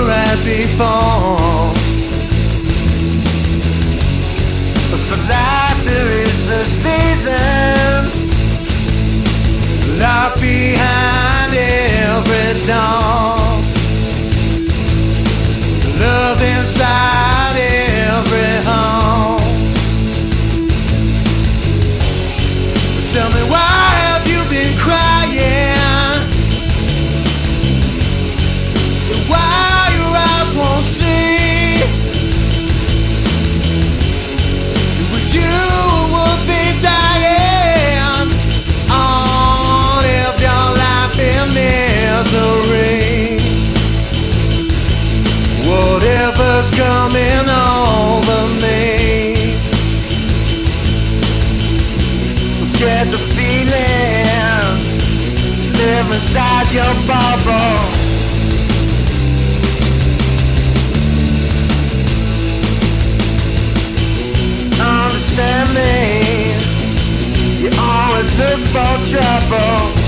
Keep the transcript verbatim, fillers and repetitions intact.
right before. For life there is a season, locked behind every door, love inside every home. Tell me, why have you been crying? Why your eyes won't see? It was you would be dying. Oh, live your life in misery. Whatever's coming over me, forget the feeling, live inside your bubble. Understand me, you always look for trouble.